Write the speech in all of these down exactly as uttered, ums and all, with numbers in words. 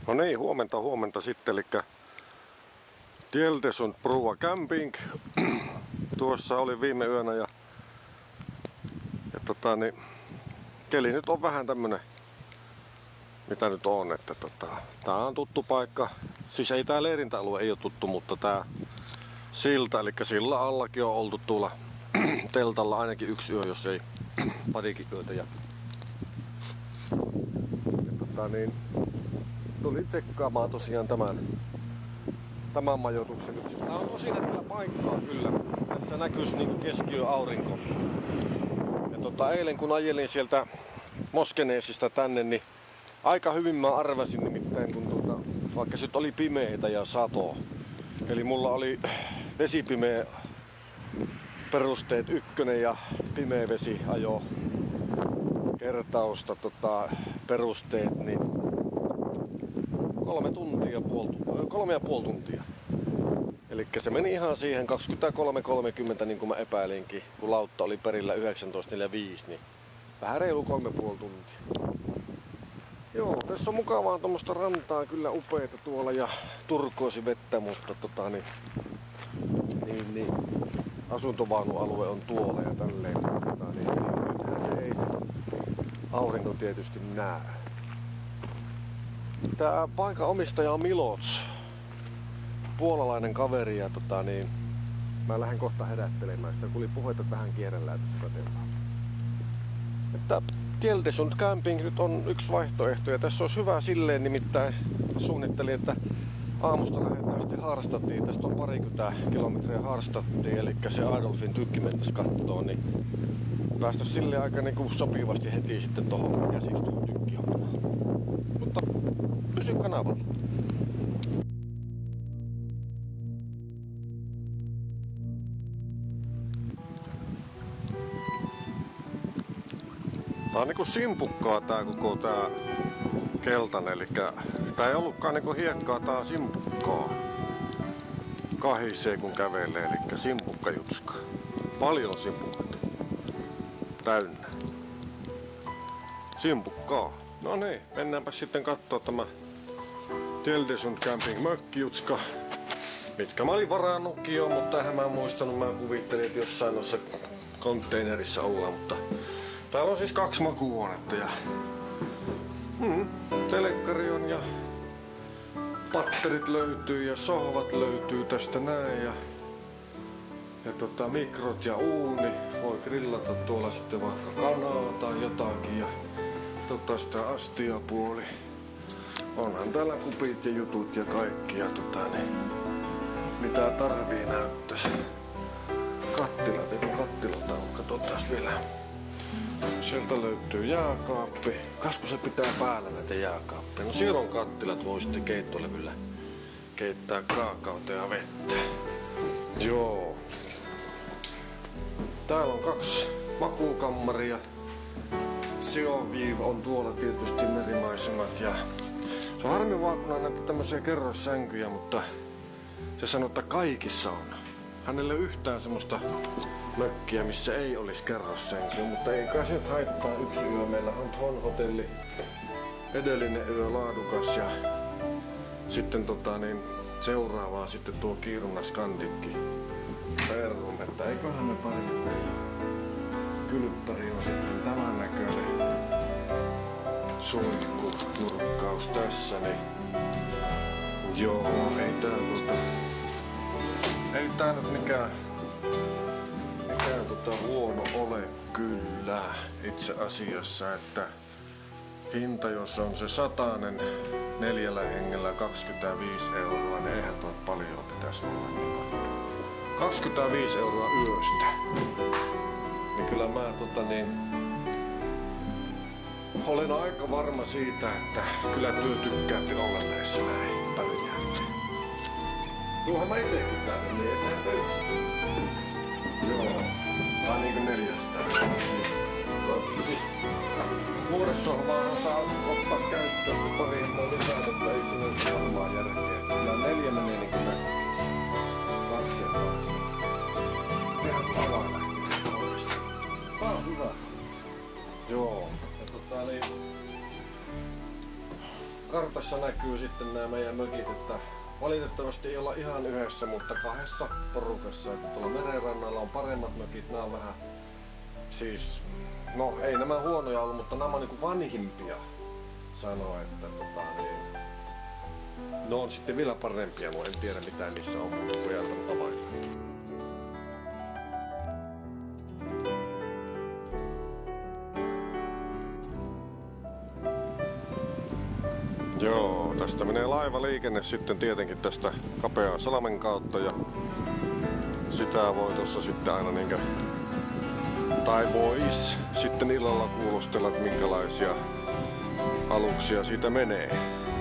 No niin, huomenta huomenta sitten, eli Tjeldes und Brua Camping. Tuossa oli viime yönä ja, ja tota, niin, keli nyt on vähän tämmönen, mitä nyt on, että tota, tää on tuttu paikka. Siis ei tää leirintäalue ei ole tuttu, mutta tää silta, eli sillä allakin on oltu tuolla teltalla ainakin yksi yö, jos ei parikin yötä. Ja, ja tota, niin, tulin tsekkaamaan tosiaan tämän, tämän majoituksen. Tää on tosi näyttää paikkaa kyllä. Tässä näkyisi niinku keskiö aurinko. Ja tota, eilen kun ajelin sieltä Moskeneesista tänne, niin aika hyvin mä arvasin nimittäin, kun tota, vaikka se oli pimeitä ja sato. Eli mulla oli vesipimeä perusteet ykkönen ja pimeä vesi ajo kertausta tota, perusteet, niin kolme tuntia, puoli, kolme ja puoli tuntia. Eli se meni ihan siihen kaksikymmentäkolme kolmekymmentä niin kuin mä epäilinkin, kun lautta oli perillä yhdeksäntoista neljäkymmentäviisi, niin vähän reilu kolme puoli tuntia. Joo, tässä on mukavaa tuommoista rantaa, kyllä upeita tuolla ja turkoosi vettä, mutta tota niin, niin, niin asuntovaunualue on tuolla ja tälleen. Tota, niin, nythän se ei aurinko tietysti näe. Tää paikan omistaja on Milots, puolalainen kaveri ja tota niin, mä lähden kohta herättelemään sitä, kun oli puhetta tähän kierrelläytössä katsellaan. Että Tjeldes und Camping nyt on yksi vaihtoehto ja tässä olisi hyvä silleen, nimittäin suunnittelin, että aamusta lähdetään sitten Harstadtiin, tästä on parikymmentä kilometriä Harstadtiin, eli se Adolfin tykki mentäisi kattoon, niin päästä silleen aika niin kuin sopivasti heti sitten tohon käsiksi tohon tykkihommaan. Mutta pysy kanavalla. Tää on niinku simpukkaa tää koko tää keltainen, eli tää ei ollutkaan niinku hiekkaa, tää on simpukkaa. Kahisee kun kävelee, eli simpukkajutska. Paljon simpukkaa. Täynnä. Simpukkaa. No niin, mennäänpä sitten kattoo tämä Tjeldes und Camping mökkijutska. Mitkä mä olin varannutkin jo, mutta eihän mä muistanut, mä kuvittelin, että jossain noissa konteinerissa ollaan, mutta täällä on siis kaksi makuuhuonetta ja hmm, telekkari on ja patterit löytyy ja sohvat löytyy tästä näin ja, ja tota, mikrot ja uuni. Voi grillata tuolla sitten vaikka kanaa tai jotakin ja tota sitä astiapuoli. Onhan täällä kupit ja jutut ja kaikki ja tota niin, mitä tarvii näyttäisi. Kattilat, eikö kattilata on, katsotaan vielä. Sieltä löytyy jääkaappi. Kasku se pitää päällä näitä jääkaappeja. No siellä on kattilat, voi sitten keittolevyllä keittää kaakaota ja vettä. Joo. Täällä on kaksi makuukammaria. Sioviiv on tuolla tietysti merimaisemat ja se on harmi vaan kun on näitä tämmöisiä kerrossänkyjä, mutta se sanoo, että kaikissa on. Hänelle ei ole yhtään semmoista mökkiä, missä ei olisi kerrossänkyä, mutta ei kai se nyt haittaa yksi yö. Meillä on tuon hotelli, edellinen yö laadukas ja sitten tota niin, seuraavaa sitten tuo Kiruna Skandikki Perrum, että eiköhän me pari kylppäri on sitten tämän näköinen suihkunurkkaus tässä, niin joo, ei tää tota, ei tää nyt mikään mikään tota huono ole kyllä itse asiassa, että hinta jos on se satanen neljällä hengellä kaksikymmentäviisi euroa, niin eihän tuo paljon pitäisi olla. kaksikymmentäviisi euroa yöstä. Niin kyllä mä tota niin olen aika varma siitä, että kyllä työ tykkäätti olla näissä näin pärjää. Tuohan mä itekin täällä, niin etään töissä. Joo, tää niinku neljästä. Siis vuoressohvaa saa ottaa käyttöön, kun pari hemmoa lisää, mutta ei sinne ole varmaan järkeä. Kyllä neljä menee niinku näkyy. Kaksi ja kaksi. Tehän tavaa lähtee oikeesti. Tää on hyvä. Joo. Ja tota niin kartassa näkyy sitten nämä meidän mökit, että valitettavasti ei olla ihan yhdessä, mutta kahdessa porukassa. Että tuolla merenrannalla on paremmat mökit, nämä on vähän, siis, no ei nämä huonoja ollut, mutta nämä on niinku vanhimpia, sanoo, että tota niin, ne on sitten vielä parempia, mutta en tiedä mitä niissä on, mutta pojalta havaita. Joo, tästä menee laivaliikenne sitten tietenkin tästä kapean salmen kautta ja sitä voi tossa sitten aina niinkö, tai vois sitten illalla kuulostella, että minkälaisia aluksia siitä menee.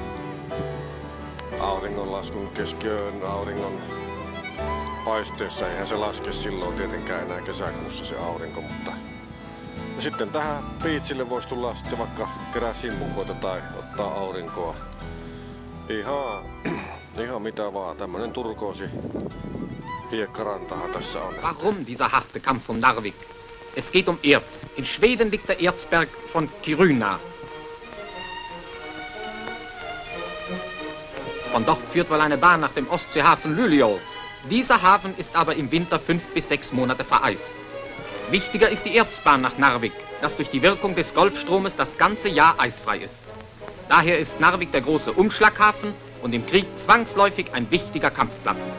Auringonlaskun keskiöön auringon paisteessa, eihän se laske silloin tietenkään enää kesäkuussa se aurinko, mutta ja sitten tähän biitsille voisi tulla sitten vaikka kerää simpukoita tai ottaa aurinkoa. Ihan, ihan mitä vaan, tämmönen turkoosi hiekkarantahan tässä on. Warum dieser harte Kampf um Narvik? Es geht um Erz. In Schweden liegt der Erzberg von Kiruna. Von dort führt wohl eine Bahn nach dem Ostseehafen Luleå. Dieser Hafen ist aber im Winter fünf bis sechs Monate vereist. Wichtiger ist die Erzbahn nach Narvik, das durch die Wirkung des Golfstromes das ganze Jahr eisfrei ist. Daher ist Narvik der große Umschlaghafen und im Krieg zwangsläufig ein wichtiger Kampfplatz.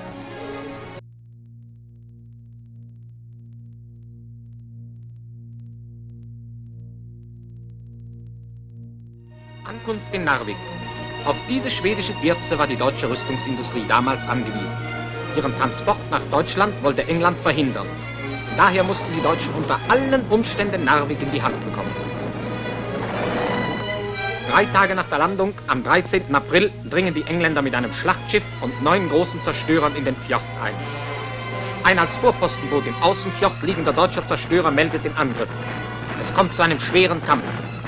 Ankunft in Narvik. Auf diese schwedischen Erze war die deutsche Rüstungsindustrie damals angewiesen. Ihren Transport nach Deutschland wollte England verhindern. Daher mussten die Deutschen unter allen Umständen Narvik in die Hand bekommen. Drei Tage nach der Landung, am dreizehnten April, dringen die Engländer mit einem Schlachtschiff und neun großen Zerstörern in den Fjord ein. Ein als Vorpostenboot im Außenfjord liegender deutscher Zerstörer meldet den Angriff. Es kommt zu einem schweren Kampf.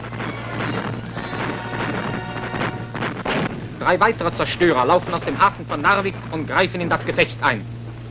Drei weitere Zerstörer laufen aus dem Hafen von Narvik und greifen in das Gefecht ein.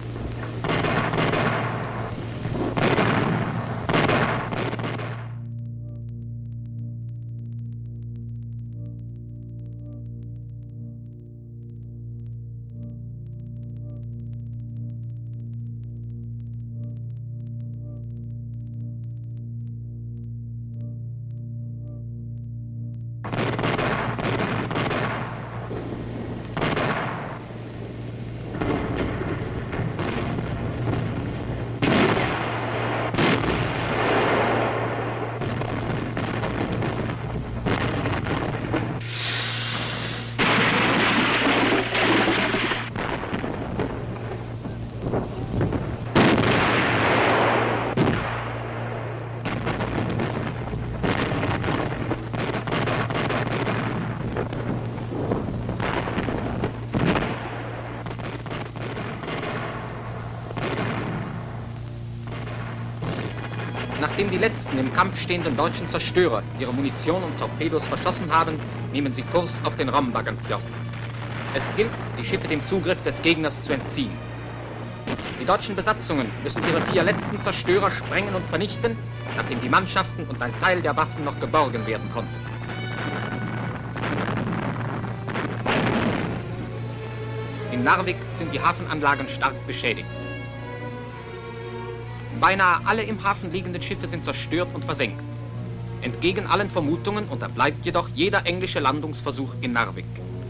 Nachdem die letzten im Kampf stehenden deutschen Zerstörer ihre Munition und Torpedos verschossen haben, nehmen sie Kurs auf den Rambaganfjord. Es gilt, die Schiffe dem Zugriff des Gegners zu entziehen. Die deutschen Besatzungen müssen ihre vier letzten Zerstörer sprengen und vernichten, nachdem die Mannschaften und ein Teil der Waffen noch geborgen werden konnten. In Narvik sind die Hafenanlagen stark beschädigt. Beinahe alle im Hafen liegenden Schiffe sind zerstört und versenkt. Entgegen allen Vermutungen unterbleibt jedoch jeder englische Landungsversuch in Narvik.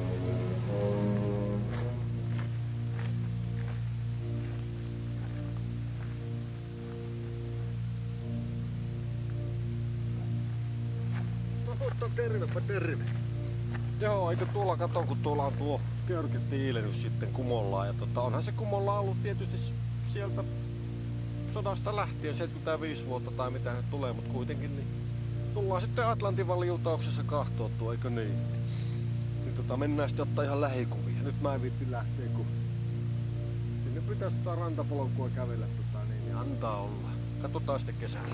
Tervepä terve. Joo, eikö tuolla kato, kun tuolla on tuo Körketiilennys sitten kumollaan. Ja tota, onhan se kumolla ollut tietysti sieltä sodasta lähtien, seitsemänkymmentäviisi vuotta tai mitä nyt tulee, mutta kuitenkin niin tullaan sitten Atlantin valjuutauksessa kahtoon tuo, eikö niin? Niin tota, mennään sitten ottaa ihan lähikuvia. Nyt mä en viitti lähteä, kun sinne pitäisi ottaa rantapolkua kävellä, tota, niin, niin antaa olla. Katsotaan sitten kesällä.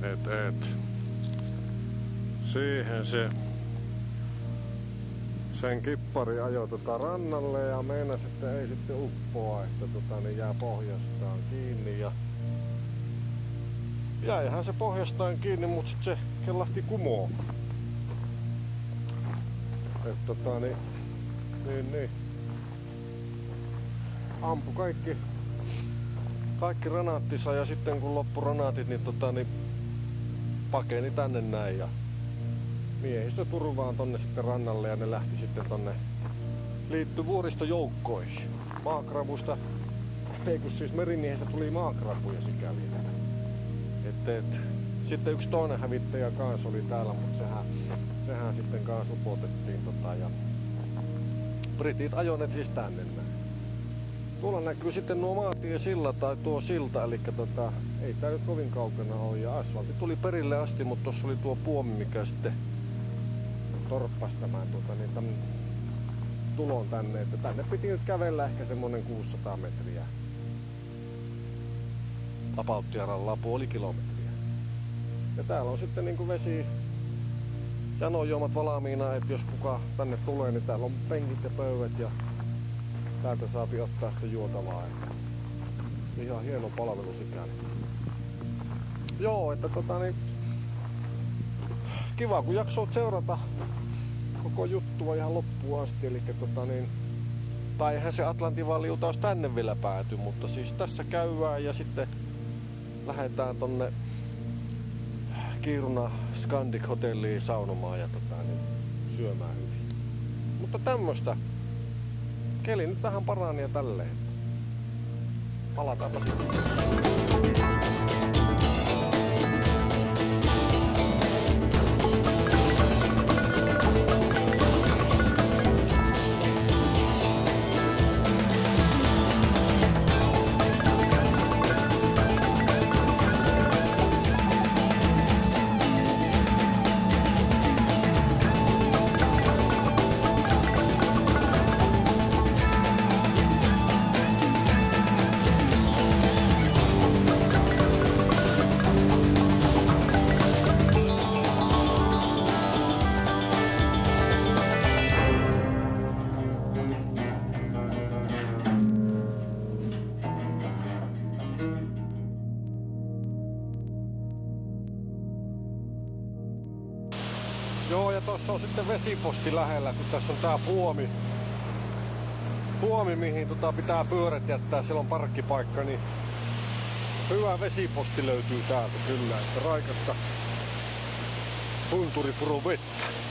Et, et. Siihen se sen kippari ajoi tota rannalle ja meinasi, että ei sitten uppoa, että tota, niin jää pohjastaan kiinni. Ja jäihän se pohjastaan kiinni, mutta sitten se kellahti kumoon. Et, tota, niin, niin, niin. Ampu kaikki, kaikki ranaattinsa ja sitten kun loppu ranaatit, niin, tota, niin pakeni tänne näin. Ja miehistö turvaan tonne sitten rannalle ja ne lähti sitten tonne liitty vuoristojoukkoihin. Maakrabusta, ei kun siis merimiehistä tuli maakrabuja sikäli. Et, et, sitten yksi toinen hävittäjä kanssa oli täällä, mutta sehän, sehän sitten kanssa upotettiin. Tota, ja britit ajoivat siis tänne näin. Tuolla näkyy sitten nuo maatiesilla tai tuo silta, eli tota, ei tää nyt kovin kaukana ole. Ja asfaltti tuli perille asti, mutta tuossa oli tuo puomi, mikä sitten torppasi tämän, tuota, niin tämän tulon tänne. Että tänne piti nyt kävellä ehkä semmonen kuusisataa metriä. Tapauttiaralla puoli kilometriä. Ja täällä on sitten niinku vesi janojuomat valmiina, että jos kuka tänne tulee, niin täällä on penkit ja pöydät ja täältä saapi ottaa sitä juotavaa. Ihan hieno palvelu sikäli. Joo, että tota niin kiva kun jaksoit seurata koko juttua ihan loppuun asti. Eli tota niin, tai eihän se Atlantin valliutaus tänne vielä pääty, mutta siis tässä käydään ja sitten lähdetään tonne Kiruna Scandic hotelliin saunomaan ja tota niin, syömään hyvin. Mutta tämmöstä. Keli nyt vähän parani ja tälleen. Palataanpa sitten. Joo, ja tossa on sitten vesiposti lähellä, kun tässä on tää puomi. Puomi, mihin tota pitää pyörät jättää, siellä on parkkipaikka, niin hyvä vesiposti löytyy täältä kyllä, että raikasta Punturipuro vettä.